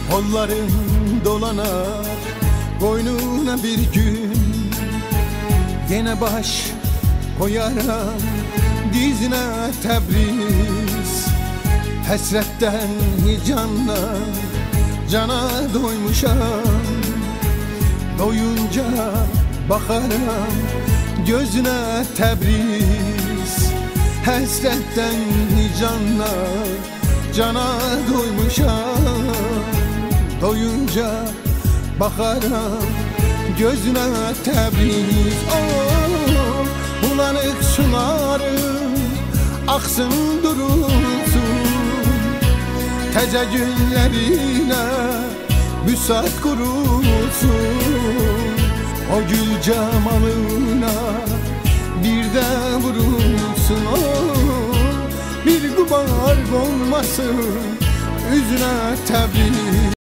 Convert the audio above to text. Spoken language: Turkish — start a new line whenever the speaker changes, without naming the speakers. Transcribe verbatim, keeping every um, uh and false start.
Kollarım dolanar boynuna bir gün, yine baş koyarım dizine Təbriz. Həsrətdən hicanla cana doymuşam, doyunca bakarım gözüne Təbriz. Həsrətdən hicanla cana doymuşam, doyunca bakarım gözüne Təbriz. Oh, bulanık sularım aksın durulsun, teze günlerine müsaat kurulsun. O gül cemalına bir de vurulsun. Oh, bir gubar olmasın yüzüne Təbriz.